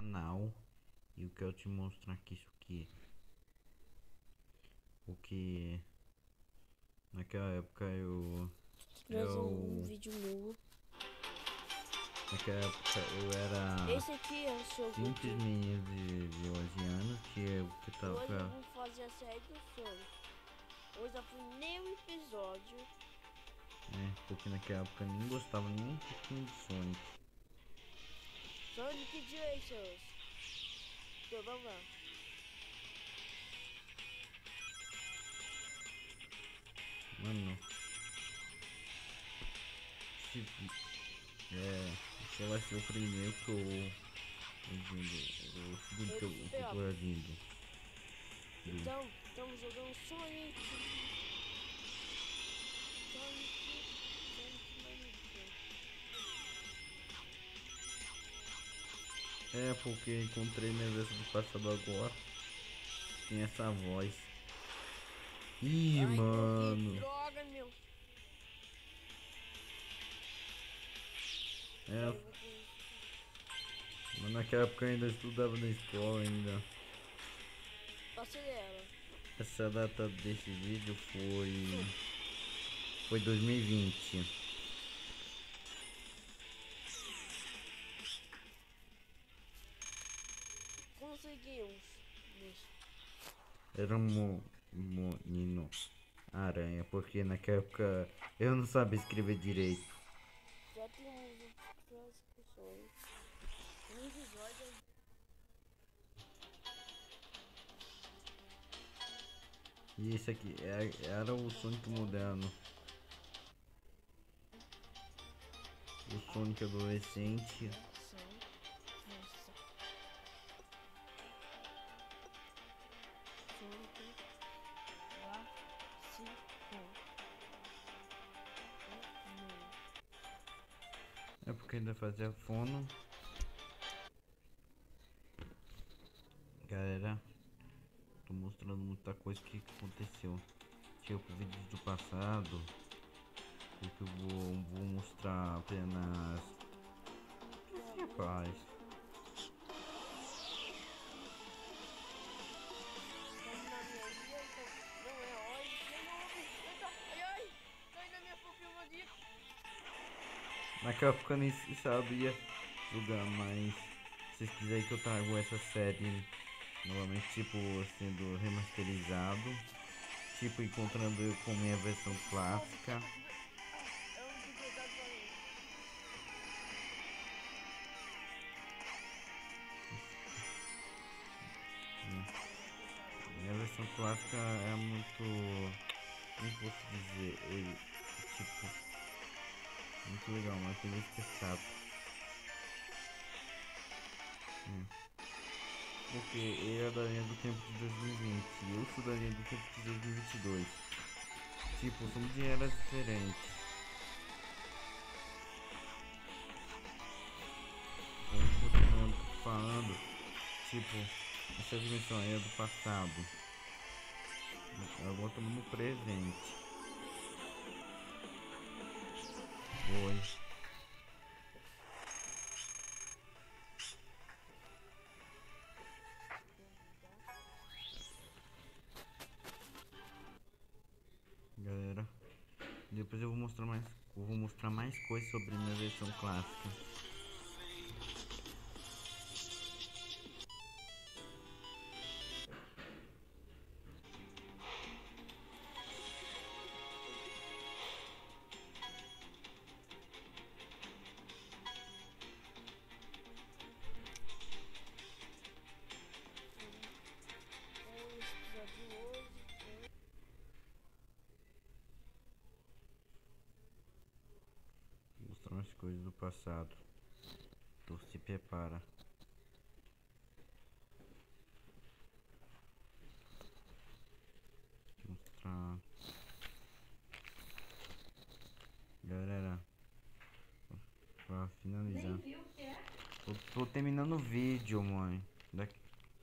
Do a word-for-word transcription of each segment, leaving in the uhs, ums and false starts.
canal. E eu quero te mostrar aqui isso aqui. Porque naquela época eu Trazer eu um vídeo novo. naquela época eu era Esse aqui é o seu simples vídeo. menino de, de onze anos que eu que Hoje eu tava. vou fazer a série do Sonic. Hoje é o primeiro episódio. É, porque naquela época eu nem gostava nem um pouquinho de Sonic. Sonic Generations. Então vamos lá. Mano, tipo, é, esse vai ser o primeiro que eu, eu, o segundo que eu, que eu tô agindo. Então, estamos jogando Sonic. Sonic. Sonic Mania. É, porque encontrei minha versão do passado agora. Tem essa voz. Ih, Ai, morri. mano. Droga, meu. É, Ai, eu vou com isso. mas naquela época eu ainda estudava na escola ainda. Acelera. Essa data desse vídeo foi. Foi dois mil e vinte. Conseguimos. Era um menino aranha, porque naquela época eu não sabia escrever direito. Já temos classificações. Um episódio. E esse aqui é- era o Sonic moderno. O Sonic adolescente. É porque ainda fazia fono. Galera, tô mostrando muita coisa que aconteceu. Tipo, vídeos do passado. Porque eu vou, vou mostrar apenas. Rapaz. Naquela época eu nem sabia jogar, mas se vocês quiserem que eu trago essa série novamente, tipo, sendo remasterizado, tipo, encontrando eu com minha versão clássica. Minha versão clássica é muito, como posso dizer, ele, tipo, muito legal, mas tem vezes que é chato. Hum. Porque ele é da linha do tempo de dois mil e vinte e eu sou da linha do tempo de dois mil e vinte e dois. Tipo, somos de eras diferentes. Como continuando falando, tipo, essa dimensão aí é do passado. Agora estamos no presente. Oi. Galera, depois eu vou mostrar mais, eu vou mostrar mais coisas sobre minha versão clássica. Vou mostrar mais coisas do passado. Então se prepara. Vou mostrar. Galera, pra finalizar. Tô, tô terminando o vídeo, mãe. Daqui...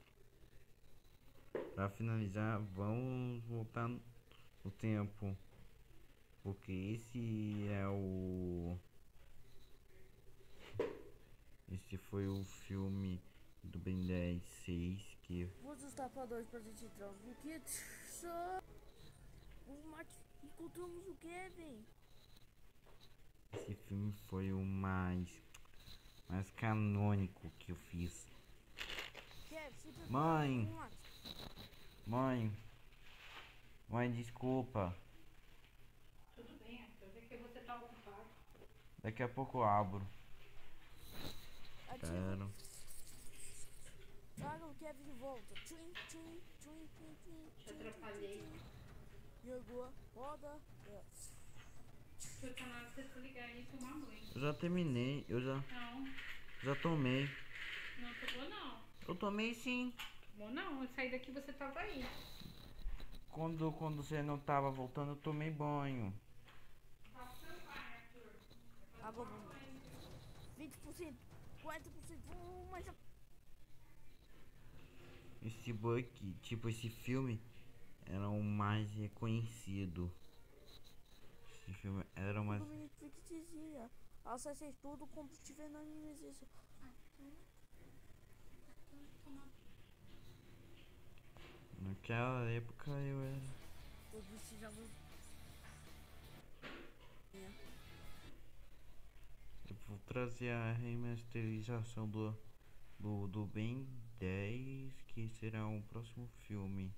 Pra finalizar, vamos voltar no tempo. Porque esse é o... Esse foi o filme do Sapadores pra gente entrar no kit. Só. O Max, encontramos o Kevin. Esse filme foi o mais, mais canônico que eu fiz. Kevin, se prepara. Mãe. com o Max. Mãe. Mãe, desculpa. Tudo bem, Arthur. É que você tá ocupado. Daqui a pouco eu abro. Ativa. Pera. Traga o Kevin de volta. Tchim, tchim, tchim, tchim, tchim. Te atrapalhei. E agora, roda. É. Você tá na hora de você se ligar aí e tomar banho. Eu já terminei. Eu já, Não, já tomei. não tomou não. Eu tomei sim. Tomou não, eu saí daqui e você tava aí. Quando, quando você não tava voltando, eu tomei banho. Agora vamos. vinte por cento, quarenta por cento, vamos mais rápido. Esse Buck, tipo, esse filme era o mais reconhecido. Esse filme era o mais. O Netflix dizia: acesse tudo quando estiver na animação. Naquela época eu era. Eu precisava. É. Eu vou trazer a remasterização do, do, do Ben dez, que será o próximo filme.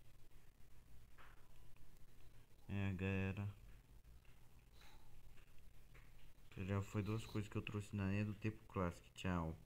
É, galera. Já foi duas coisas que eu trouxe na linha do tempo clássico. Tchau.